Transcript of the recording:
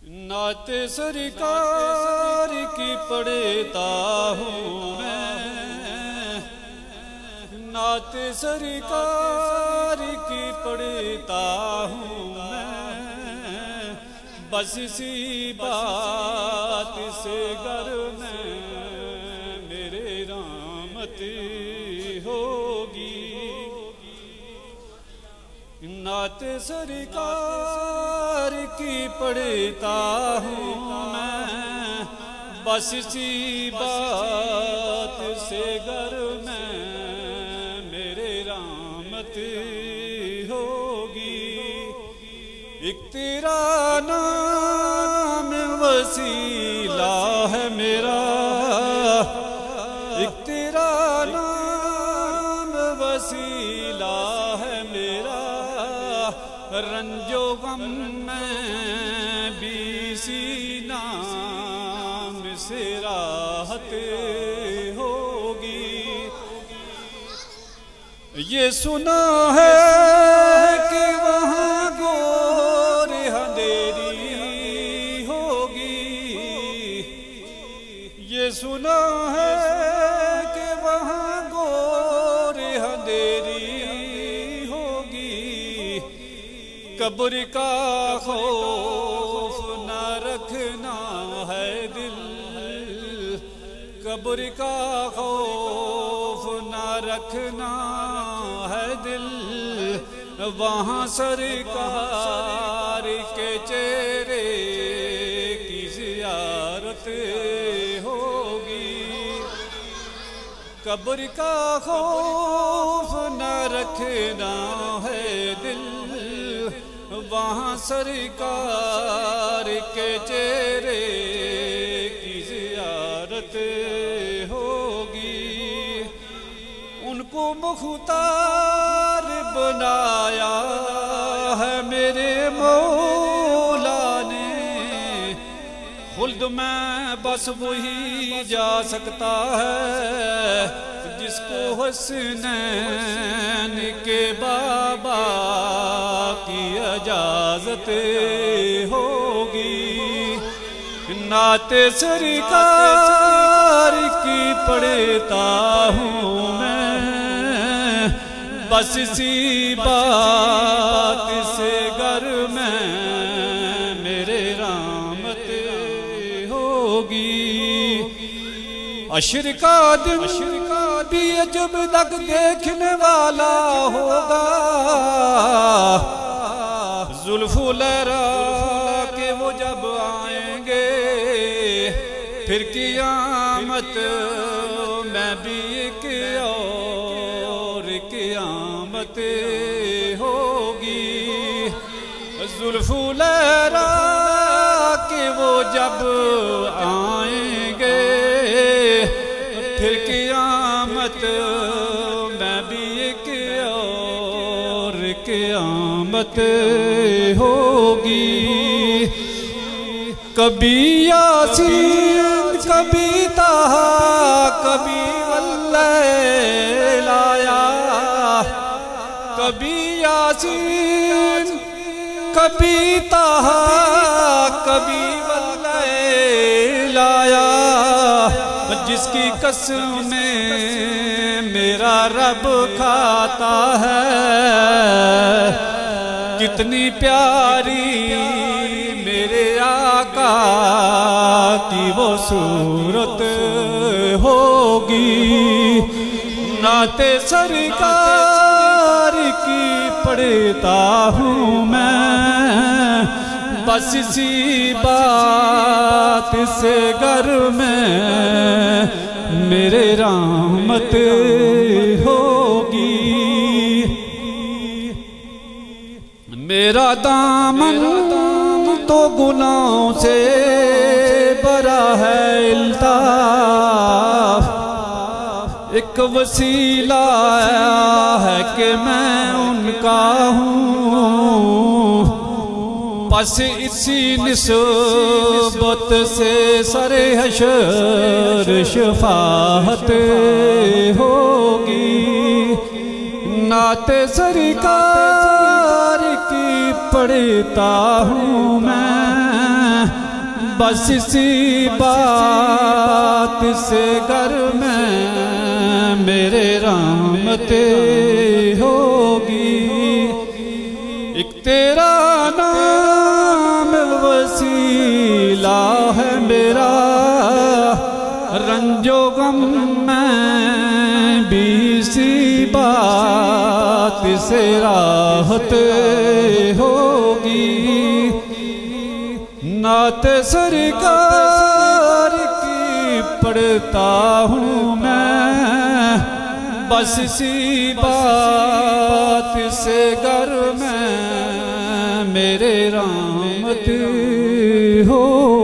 نعت سرکار کی پڑھتا ہوں میں، نعت سرکار کی پڑھتا ہوں میں، بس اسی بات سے گر میں میرے رحمت ہوگی۔ نعت سرکار کی پڑھتا ہوں میں، بس اسی بات سے گر میں میرے رحمت ہوگی۔ ایک تیرا نام وسیلہ ہے میرا، ایک تیرا نام وسیلہ ہے میرا، رنج و غم میں بھی اسی نام سے راحت ہوگی۔ یہ سنا ہے کہ وہاں گور اندھیری ہوگی، یہ سنا ہے کہ وہاں گور اندھیری ہوگی۔ قبر کا خوف نہ رکھنا ہے دل، قبر کا خوف نہ رکھنا ہے دل، وہاں سرکار کے چہرے کی زیارت ہوگی۔ قبر کا خوف نہ رکھنا ہے دل، وہاں سرکار کے چہرے کی زیارت ہوگی۔ ان کو مختار بنایا ہے میرے مولا نے، خلد میں بس وہی جا سکتا ہے جس کو حسنین کے بابا کی اجازت ہوگی۔ نعت سرکار کی پڑھتا ہوں میں، بس اسی بات سے گر میں میرے رحمت ہوگی۔ عشر کا دن بھی عجب تک دیکھنے والا ہوگا، ذوالفلیرا کے وہ جب آئیں گے، پھر قیامت میں بھی ایک اور قیامت ہوگی۔ ذوالفلیرا کے وہ جب آئیں گے، پھر قیامت میں بھی ایک اور قیامت ہوگی۔ کبھی یاسین کبھی طہا کبھی واللیل آیا، کبھی یاسین کبھی طہا کبھی واللیل آیا، جس کی قسمیں میرا رب کھاتا ہے، کتنی پیاری میرے آقا کی وہ صورت ہوگی۔ نعت سرکار کی پڑھتا ہوں میں، بس اسی بات سے گر میں میرے رحمت ہوگی۔ میرا دامن تو گناہوں سے بھرا ہے الطاف، ایک وسیلہ ہے کہ میں ان کا ہوں، پس اسی نسبت سے سر حشر شفاعت ہوگی۔ نعت سرکار کی پڑھتا ہوں میں، بس اسی بات سے گھر میں میرے رحمت ہوگی، ایک تیرا نام وسیلہ ہے میرا، رنج و غم میں بھی اسی بات سے راحت ہوگی، نعت سرکار کی پڑھتا ہوں میں، بس اسی بات سے گھر میں میرے رحمت ہو۔